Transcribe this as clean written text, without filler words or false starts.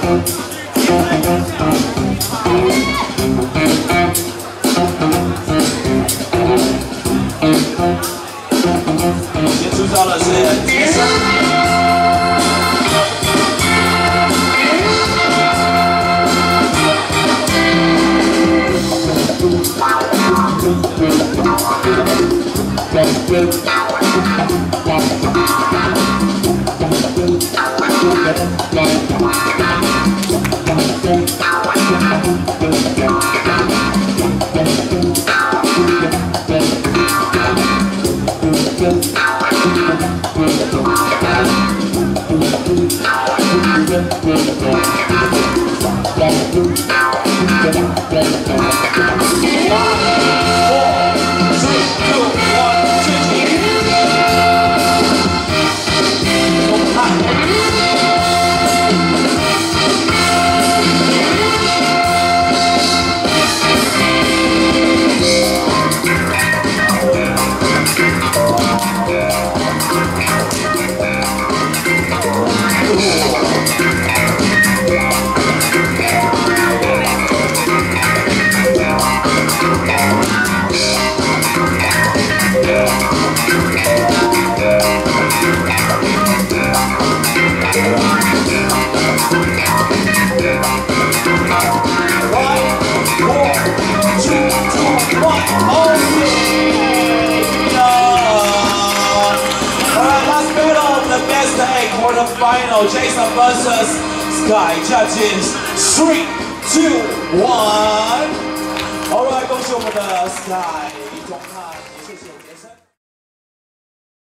先出招的是杰森。 Quarterfinal, Jason versus Sky. Judges 3, 2, 1. Alright， 恭喜我们的 Sky 李宗翰，谢谢杰森。